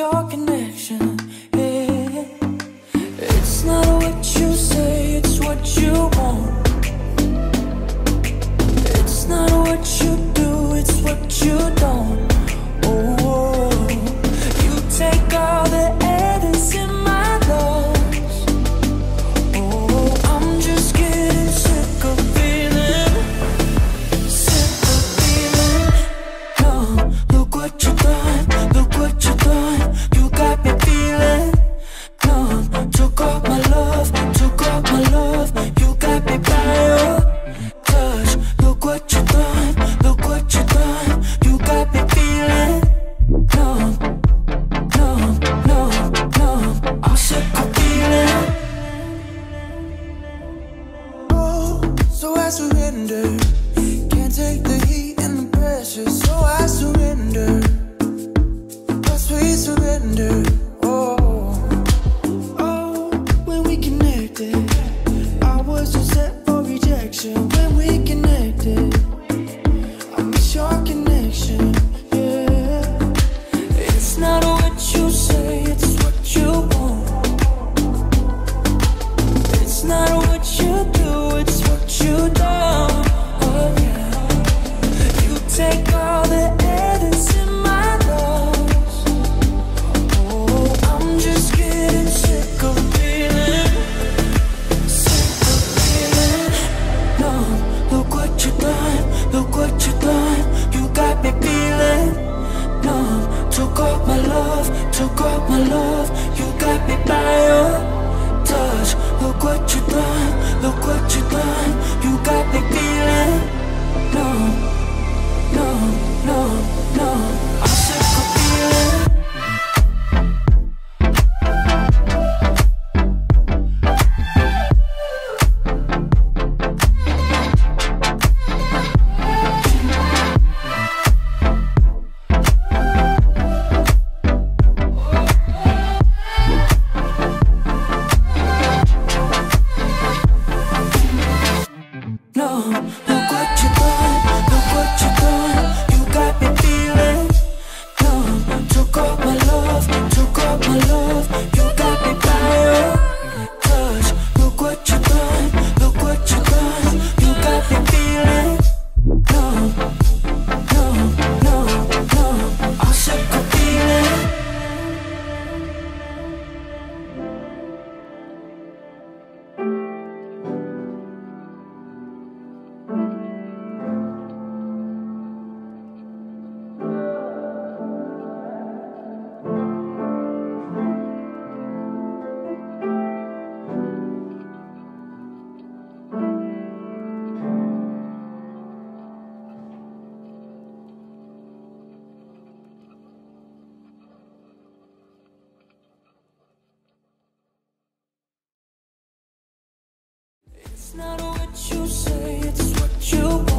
your connection, yeah. It's not what you say, it's what you want. It's not what you do, it's what you don't. Oh, you take all the air that's in my lungs. Oh, I'm just getting sick of feeling, sick of feeling numb. Look what you done, look what you done. You got me feeling numb. Took all my love, took all my love. You got me by your touch. Look what you done, look what you done. You got me feeling numb, numb, numb, numb. I'm sick of feeling. Oh, so I surrender. Can't take the heat and the pressure, so I surrender. Plus we surrender. Oh, oh, when we connected, I wasn't set for rejection. When we connected, I miss your connection, yeah. It's not what you say, it's what you want. It's not what you do, it's what you don't. Oh yeah. You take all the air that's in my lungs. Oh, I'm just getting sick of feeling, sick of feeling numb. Look what you done, look what you done. You got me feeling numb. Took all my love, took all my love. You got me by your touch. Look what you done, look what you done. You got me feeling numb, numb, numb, numb. I'm sick of feeling. No, look what you done, look what you done. You got me feeling numb. Took all my love, took all my love. You got me by your touch. Look what you done, look what you done. You got me feeling numb, numb, numb, numb. I'm sick of feeling. It's not what you say, it's what you